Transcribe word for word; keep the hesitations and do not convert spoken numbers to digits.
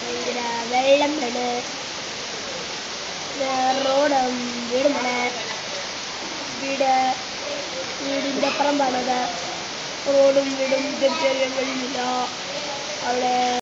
ഭയങ്കര വെള്ളം വീണ് റോഡും വീടും വേണേ വീട് വീടിൻ്റെ അപ്പുറം പണിത് റോഡും വീടും തിരിച്ചറിയാൻ കഴിയുന്നില്ല അവിടെ